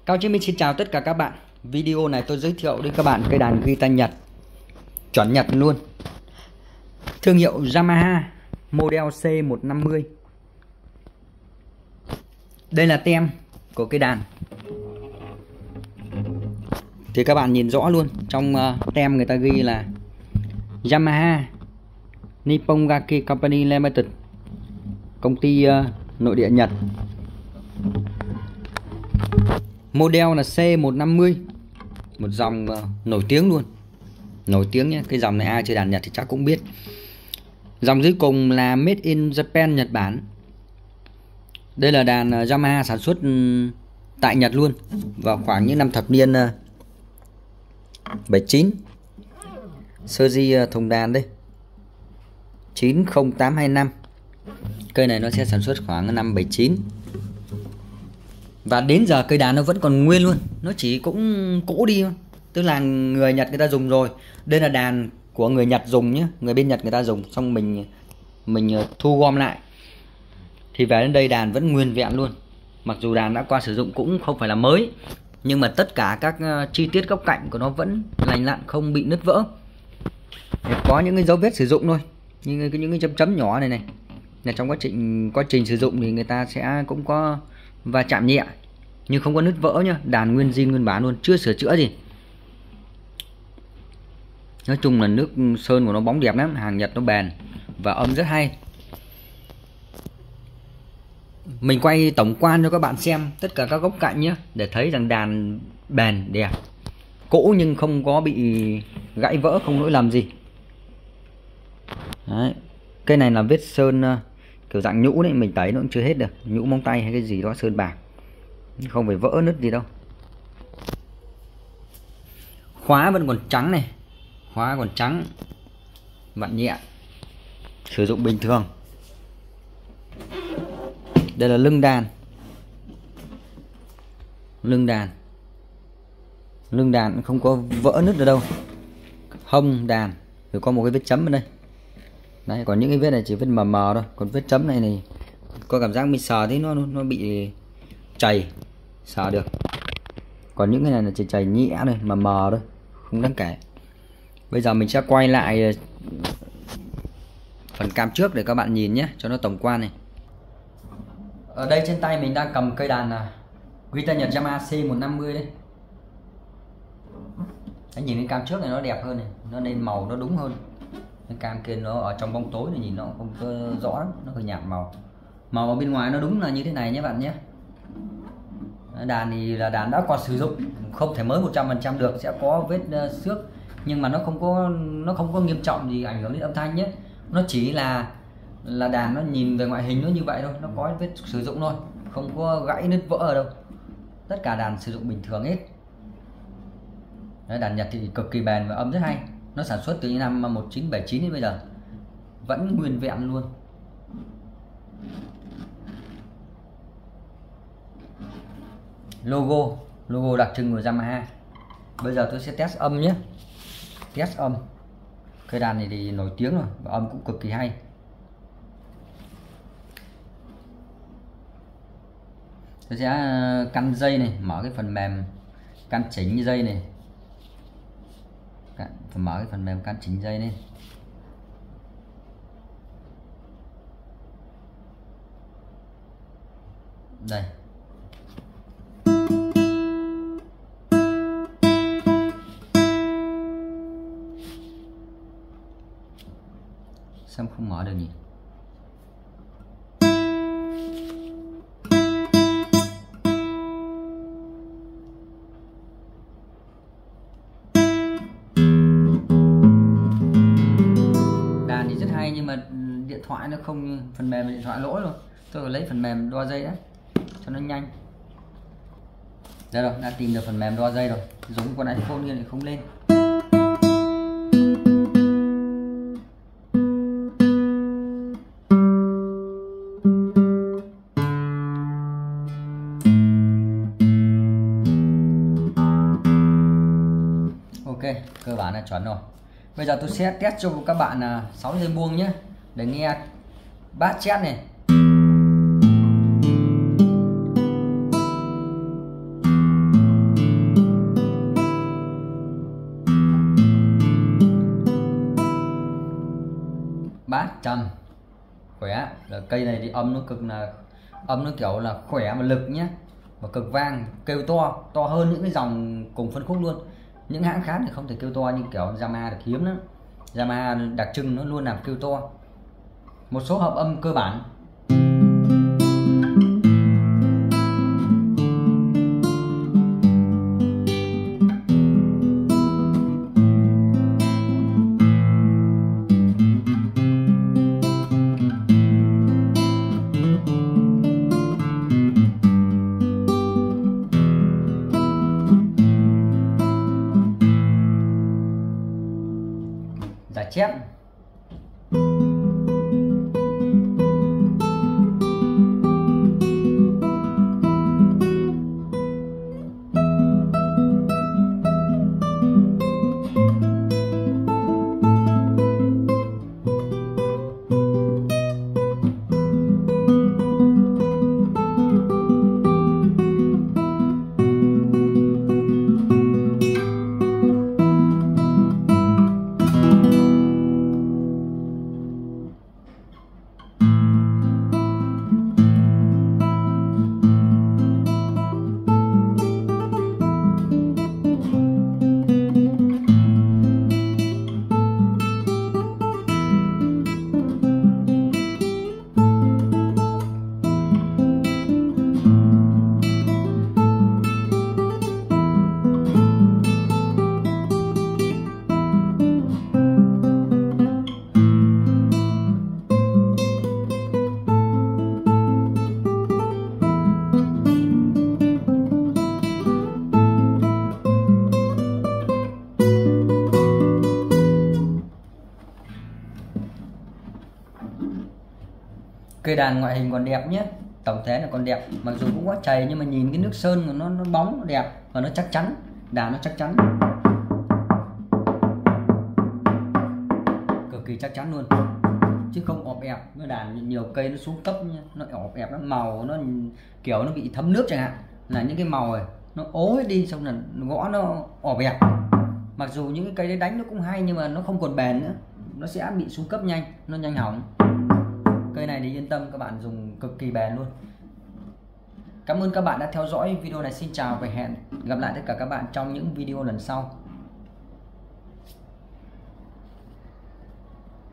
Cao Chí Minh xin chào tất cả các bạn. Video này tôi giới thiệu đến các bạn cây đàn guitar Nhật, chuẩn Nhật luôn. Thương hiệu Yamaha, model C150. Đây là tem của cây đàn. Thì các bạn nhìn rõ luôn, trong tem người ta ghi là Yamaha Nippon Gaki Company Limited, công ty nội địa Nhật. Model là C150, một dòng nổi tiếng luôn, nổi tiếng nhé. Cái dòng này ai chơi đàn Nhật thì chắc cũng biết. Dòng dưới cùng là Made in Japan, Nhật Bản. Đây là đàn Yamaha sản xuất tại Nhật luôn, vào khoảng những năm thập niên 79. Sơ di thùng đàn đây 90825. Cây này nó sẽ sản xuất khoảng năm 79. Và đến giờ cây đàn nó vẫn còn nguyên luôn, nó chỉ cũng cũ đi thôi. Tức là người Nhật người ta dùng rồi. Đây là đàn của người Nhật dùng nhé, người bên Nhật người ta dùng, xong mình thu gom lại. Thì về đến đây đàn vẫn nguyên vẹn luôn. Mặc dù đàn đã qua sử dụng cũng không phải là mới, nhưng mà tất cả các chi tiết góc cạnh của nó vẫn lành lặn, không bị nứt vỡ. Có những cái dấu vết sử dụng thôi, như những cái chấm chấm nhỏ này này là trong quá trình sử dụng thì người ta sẽ cũng có va chạm nhẹ, nhưng không có nứt vỡ nhá. Đàn nguyên zin nguyên bản luôn, chưa sửa chữa gì. Nói chung là nước sơn của nó bóng đẹp lắm, hàng Nhật nó bền và âm rất hay. Mình quay tổng quan cho các bạn xem tất cả các góc cạnh nhé, để thấy rằng đàn bền đẹp, cũ nhưng không có bị gãy vỡ, không lỗi lầm gì. Đấy. Cây này là vết sơn kiểu dạng nhũ đấy, mình tẩy nó cũng chưa hết được, nhũ móng tay hay cái gì đó, sơn bạc, không phải vỡ nứt gì đâu. Khóa vẫn còn trắng này, khóa còn trắng, vặn nhẹ, sử dụng bình thường. Đây là lưng đàn. Lưng đàn không có vỡ nứt ở đâu. Hông đàn rồi có một cái vết chấm ở đây. Đấy, còn những cái vết này chỉ vết mờ mờ thôi, còn vết chấm này có cảm giác mình sờ thấy nó bị chảy, sờ được. Còn những cái này là chỉ chảy nhẹ thôi, mờ mờ thôi, không đáng kể. Bây giờ mình sẽ quay lại phần cam trước để các bạn nhìn nhé, cho nó tổng quan này. Ở đây trên tay mình đang cầm cây đàn guitar Nhật Yamaha C150 đấy. Anh nhìn cái cam trước này nó đẹp hơn này, nó nên màu nó đúng hơn. Cái cam kia nó ở trong bóng tối này nhìn nó không có rõ lắm, nó hơi nhạt màu. Màu ở bên ngoài nó đúng là như thế này nhé bạn nhé. Đàn thì là đàn đã qua sử dụng, không thể mới 100% được, sẽ có vết xước, nhưng mà nó không có nghiêm trọng gì ảnh hưởng đến âm thanh nhé. Nó chỉ là đàn nó nhìn về ngoại hình nó như vậy thôi, nó có vết sử dụng thôi, không có gãy nứt vỡ ở đâu. Tất cả đàn sử dụng bình thường hết. Đấy, đàn Nhật thì cực kỳ bền và âm rất hay. Nó sản xuất từ những năm 1979 đến bây giờ vẫn nguyên vẹn luôn. Logo đặc trưng của Yamaha. Bây giờ tôi sẽ test âm nhé. Test âm. Cây đàn này thì nổi tiếng rồi và âm cũng cực kỳ hay. Tôi sẽ căn dây này, mở cái phần mềm căn chỉnh dây này, mở cái phần mềm căn chỉnh dây lên. Đây. Sao không mở được nhỉ? Đàn thì rất hay nhưng mà điện thoại nó không, phần mềm điện thoại lỗi rồi. Tôi phải lấy phần mềm đo dây đã cho nó nhanh. Đây rồi, đã tìm được phần mềm đo dây rồi. Giống con iPhone kia thì không lên. Ok, cơ bản là chuẩn rồi. Bây giờ tôi sẽ test cho các bạn là 6 dây buông nhé, để nghe bass chét này. cây này thì âm nó kiểu là khỏe và lực nhé, và cực vang, kêu to hơn những cái dòng cùng phân khúc luôn. Những hãng khác thì không thể kêu to, như kiểu Yamaha được hiếm lắm. Yamaha đặc trưng nó luôn làm kêu to. Một số hợp âm cơ bản. Giả chép. Cây đàn ngoại hình còn đẹp nhé, tổng thể là còn đẹp, mặc dù cũng có chày nhưng mà nhìn cái nước sơn của nó bóng, nó đẹp và nó chắc chắn, đàn nó chắc chắn, cực kỳ chắc chắn luôn, chứ không ọp ẹp. Nó đàn nhiều cây nó xuống cấp nha, nó ọp ẹp, nó màu nó kiểu nó bị thấm nước chẳng hạn, là những cái màu này nó ố hết đi, xong là gõ nó ọp ẹp. Mặc dù những cái cây đấy đánh nó cũng hay nhưng mà nó không còn bền nữa, nó sẽ bị xuống cấp nhanh, nó nhanh hỏng. Cây này thì yên tâm, các bạn dùng cực kỳ bền luôn. Cảm ơn các bạn đã theo dõi video này. Xin chào và hẹn gặp lại tất cả các bạn trong những video lần sau.